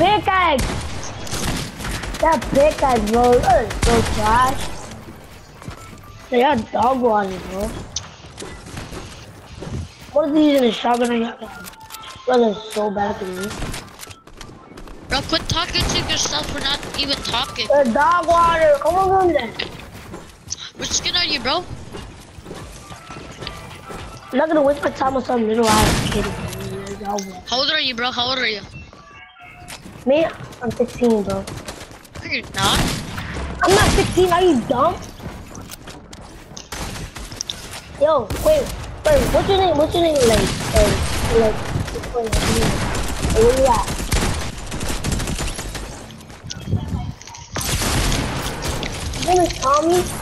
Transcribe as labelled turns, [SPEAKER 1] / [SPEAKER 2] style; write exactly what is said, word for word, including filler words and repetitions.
[SPEAKER 1] pickaxe! That pickaxe, bro. That is so trash. They got dog water, bro. What is he using a shotgun? I got Bro, that's so bad to me.
[SPEAKER 2] Bro, quit talking to yourself. We're not even talking.
[SPEAKER 1] The dog water. Come on, then.
[SPEAKER 2] Which skin are you, bro?
[SPEAKER 1] I'm not gonna waste my time with some little ass kid.
[SPEAKER 2] How old are you, bro? How old are you?
[SPEAKER 1] Me? I'm sixteen, bro.
[SPEAKER 2] No, you're not.
[SPEAKER 1] I'm not sixteen. Are you dumb? Yo, wait, wait. What's your name? What's your name? Like, uh, like, what's your name? Hey, where you at? Your name is Tommy?